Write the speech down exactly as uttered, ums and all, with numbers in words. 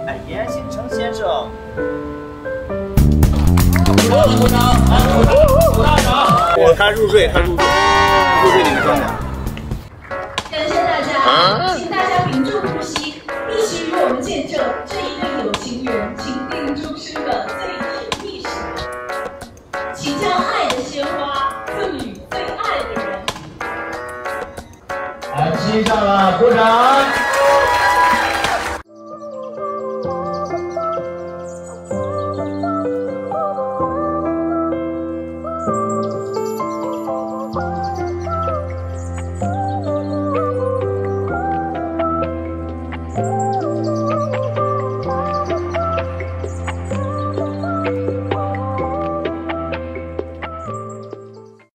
哎，严新成先生。 鼓掌鼓掌，来鼓掌鼓大掌。 我他入睡，他入睡，入睡你们专家。 感谢大家，请大家屏住呼吸，一起与我们见证这一对有情人情定终生的最甜蜜时刻。请将爱的鲜花赠予最爱的人。 安心上了，鼓掌。